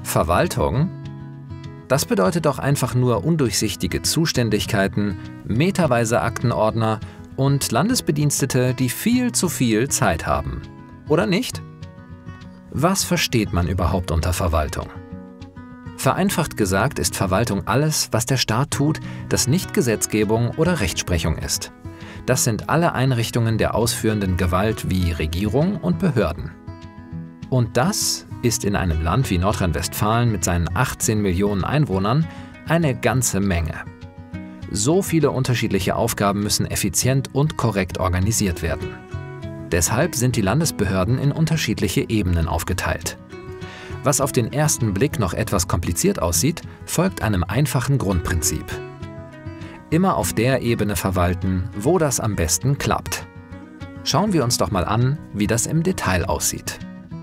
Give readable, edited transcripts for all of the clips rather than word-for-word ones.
Verwaltung? Das bedeutet doch einfach nur undurchsichtige Zuständigkeiten, meterweise Aktenordner und Landesbedienstete, die viel zu viel Zeit haben. Oder nicht? Was versteht man überhaupt unter Verwaltung? Vereinfacht gesagt ist Verwaltung alles, was der Staat tut, das nicht Gesetzgebung oder Rechtsprechung ist. Das sind alle Einrichtungen der ausführenden Gewalt wie Regierung und Behörden. Und das ist in einem Land wie Nordrhein-Westfalen mit seinen 18 Millionen Einwohnern eine ganze Menge. So viele unterschiedliche Aufgaben müssen effizient und korrekt organisiert werden. Deshalb sind die Landesbehörden in unterschiedliche Ebenen aufgeteilt. Was auf den ersten Blick noch etwas kompliziert aussieht, folgt einem einfachen Grundprinzip. Immer auf der Ebene verwalten, wo das am besten klappt. Schauen wir uns doch mal an, wie das im Detail aussieht.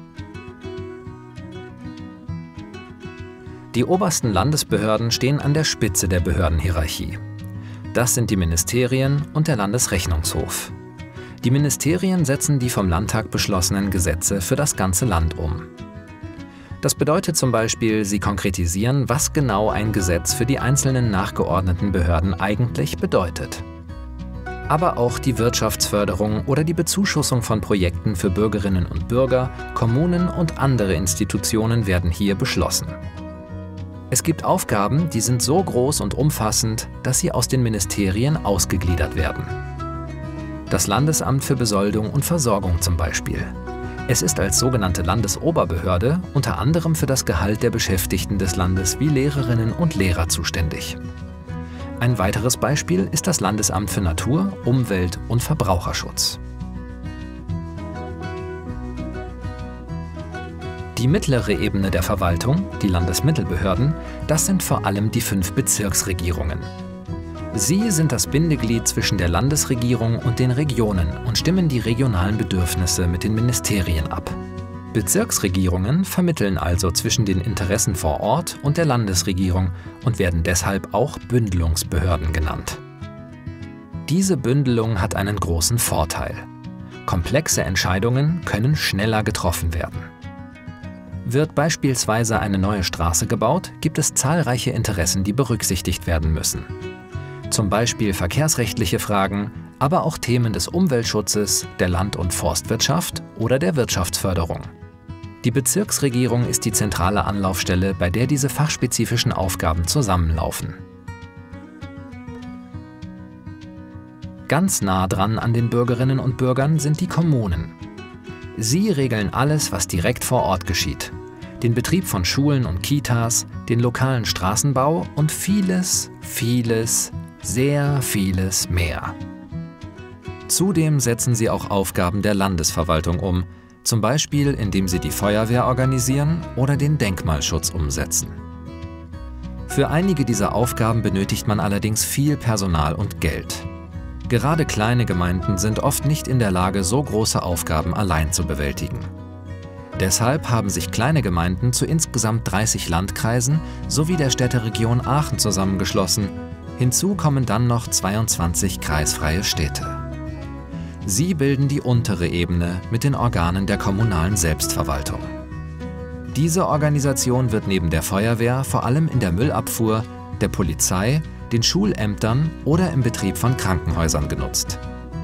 Die obersten Landesbehörden stehen an der Spitze der Behördenhierarchie. Das sind die Ministerien und der Landesrechnungshof. Die Ministerien setzen die vom Landtag beschlossenen Gesetze für das ganze Land um. Das bedeutet zum Beispiel, sie konkretisieren, was genau ein Gesetz für die einzelnen nachgeordneten Behörden eigentlich bedeutet. Aber auch die Wirtschaftsförderung oder die Bezuschussung von Projekten für Bürgerinnen und Bürger, Kommunen und andere Institutionen werden hier beschlossen. Es gibt Aufgaben, die sind so groß und umfassend, dass sie aus den Ministerien ausgegliedert werden. Das Landesamt für Besoldung und Versorgung zum Beispiel. Es ist als sogenannte Landesoberbehörde unter anderem für das Gehalt der Beschäftigten des Landes wie Lehrerinnen und Lehrer zuständig. Ein weiteres Beispiel ist das Landesamt für Natur, Umwelt und Verbraucherschutz. Die mittlere Ebene der Verwaltung, die Landesmittelbehörden, das sind vor allem die 5 Bezirksregierungen. Sie sind das Bindeglied zwischen der Landesregierung und den Regionen und stimmen die regionalen Bedürfnisse mit den Ministerien ab. Bezirksregierungen vermitteln also zwischen den Interessen vor Ort und der Landesregierung und werden deshalb auch Bündelungsbehörden genannt. Diese Bündelung hat einen großen Vorteil. Komplexe Entscheidungen können schneller getroffen werden. Wird beispielsweise eine neue Straße gebaut, gibt es zahlreiche Interessen, die berücksichtigt werden müssen. Zum Beispiel verkehrsrechtliche Fragen, aber auch Themen des Umweltschutzes, der Land- und Forstwirtschaft oder der Wirtschaftsförderung. Die Bezirksregierung ist die zentrale Anlaufstelle, bei der diese fachspezifischen Aufgaben zusammenlaufen. Ganz nah dran an den Bürgerinnen und Bürgern sind die Kommunen. Sie regeln alles, was direkt vor Ort geschieht. Den Betrieb von Schulen und Kitas, den lokalen Straßenbau und vieles, sehr vieles mehr. Zudem setzen sie auch Aufgaben der Landesverwaltung um, zum Beispiel indem sie die Feuerwehr organisieren oder den Denkmalschutz umsetzen. Für einige dieser Aufgaben benötigt man allerdings viel Personal und Geld. Gerade kleine Gemeinden sind oft nicht in der Lage, so große Aufgaben allein zu bewältigen. Deshalb haben sich kleine Gemeinden zu insgesamt 30 Landkreisen sowie der Städteregion Aachen zusammengeschlossen. Hinzu kommen dann noch 22 kreisfreie Städte. Sie bilden die untere Ebene mit den Organen der kommunalen Selbstverwaltung. Diese Organisation wird neben der Feuerwehr vor allem in der Müllabfuhr, der Polizei, den Schulämtern oder im Betrieb von Krankenhäusern genutzt.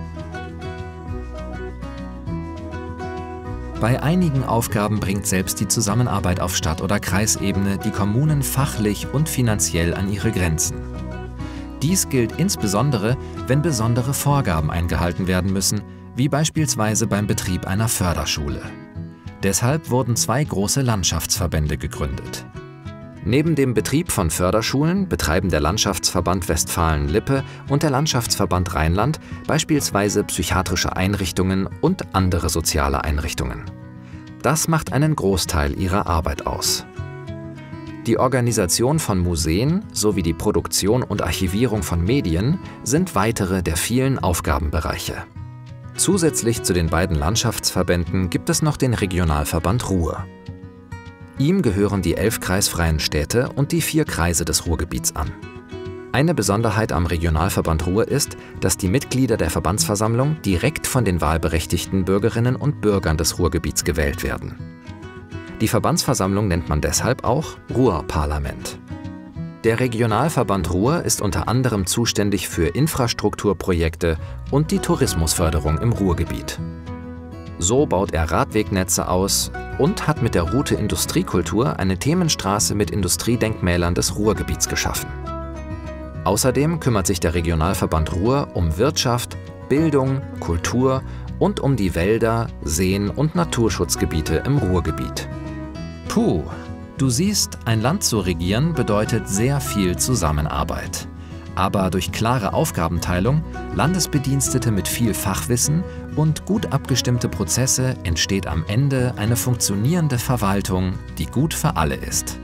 Bei einigen Aufgaben bringt selbst die Zusammenarbeit auf Stadt- oder Kreisebene die Kommunen fachlich und finanziell an ihre Grenzen. Dies gilt insbesondere, wenn besondere Vorgaben eingehalten werden müssen, wie beispielsweise beim Betrieb einer Förderschule. Deshalb wurden 2 große Landschaftsverbände gegründet. Neben dem Betrieb von Förderschulen betreiben der Landschaftsverband Westfalen-Lippe und der Landschaftsverband Rheinland beispielsweise psychiatrische Einrichtungen und andere soziale Einrichtungen. Das macht einen Großteil ihrer Arbeit aus. Die Organisation von Museen sowie die Produktion und Archivierung von Medien sind weitere der vielen Aufgabenbereiche. Zusätzlich zu den beiden Landschaftsverbänden gibt es noch den Regionalverband Ruhr. Ihm gehören die 11 kreisfreien Städte und die 4 Kreise des Ruhrgebiets an. Eine Besonderheit am Regionalverband Ruhr ist, dass die Mitglieder der Verbandsversammlung direkt von den wahlberechtigten Bürgerinnen und Bürgern des Ruhrgebiets gewählt werden. Die Verbandsversammlung nennt man deshalb auch Ruhrparlament. Der Regionalverband Ruhr ist unter anderem zuständig für Infrastrukturprojekte und die Tourismusförderung im Ruhrgebiet. So baut er Radwegnetze aus und hat mit der Route Industriekultur eine Themenstraße mit Industriedenkmälern des Ruhrgebiets geschaffen. Außerdem kümmert sich der Regionalverband Ruhr um Wirtschaft, Bildung, Kultur und um die Wälder, Seen und Naturschutzgebiete im Ruhrgebiet. Puh, du siehst, ein Land zu regieren bedeutet sehr viel Zusammenarbeit. Aber durch klare Aufgabenteilung, Landesbedienstete mit viel Fachwissen und gut abgestimmte Prozesse entsteht am Ende eine funktionierende Verwaltung, die gut für alle ist.